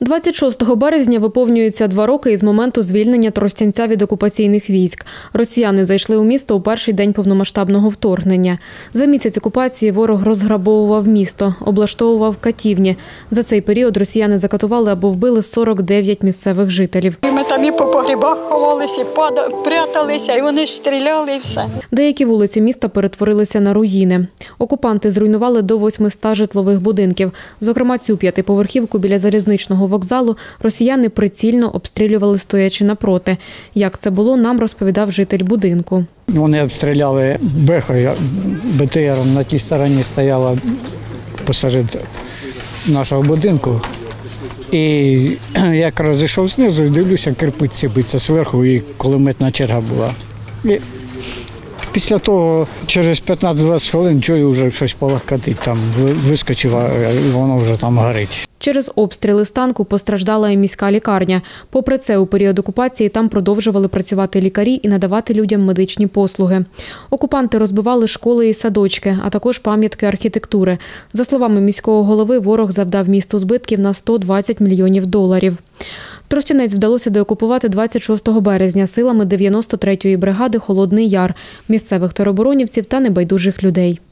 26 березня виповнюється 2 роки із моменту звільнення Тростянця від окупаційних військ. Росіяни зайшли у місто у перший день повномасштабного вторгнення. За місяць окупації ворог розграбовував місто, облаштовував катівні. За цей період росіяни закатували або вбили 49 місцевих жителів. Ми там і по погрібах ховалися, і пряталися, і вони ж стріляли, і все. Деякі вулиці міста перетворилися на руїни. Окупанти зруйнували до 800 житлових будинків. Зокрема, цю 5-поверхівку біля залізничного вокзалу росіяни прицільно обстрілювали, стоячи напроти. Як це було, нам розповідав житель будинку. Вони обстріляли бехою, БТРом на тій стороні стояла посеред нашого будинку. І як розійшов знизу, дивлюся, кирпиці биться зверху, і кулеметна черга була. І після того, через 15-20 хвилин, чую, вже щось полохкотить, там вискочив, і воно вже там горить. Через обстріли з танку постраждала і міська лікарня. Попри це, у період окупації там продовжували працювати лікарі і надавати людям медичні послуги. Окупанти розбивали школи і садочки, а також пам'ятки архітектури. За словами міського голови, ворог завдав місту збитків на $120 мільйонів. Тростянець вдалося деокупувати 26 березня силами 93-ї бригади «Холодний Яр», місцевих тероборонівців та небайдужих людей.